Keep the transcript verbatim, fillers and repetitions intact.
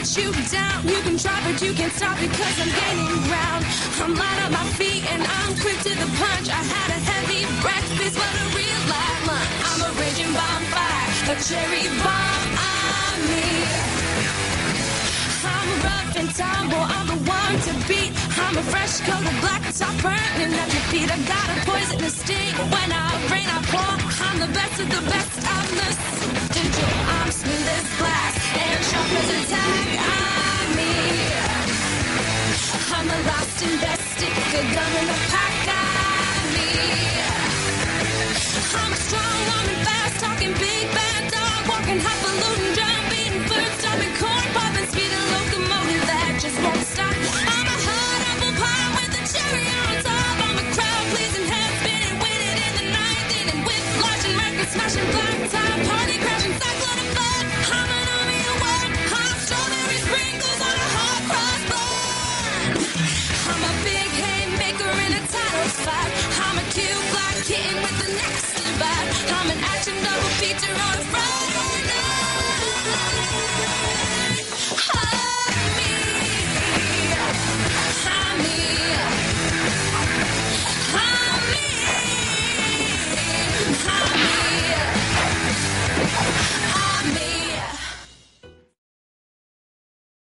put you down. You can try, but you can't stop because I'm gaining ground. I'm light on my feet and I'm quick to the punch. I had a heavy breakfast, but a real light lunch. I'm a raging bonfire, a cherry bomb. I'm me. I'm rough and tumble, I'm the one to beat. I'm a fresh coat of black top burning at your feet. I got a poisonous sting. When I rain, I pour. I'm the best of the best. I'm the digital. I'm smooth as glass and sharp as a tack. I'm me. I'm the lost and best stick, a gun in the pack. I'm me. I'm strong, warm and fast, talking big bad dog, walking highfalutin, drum beating, bird stomping, corn popping, speeding.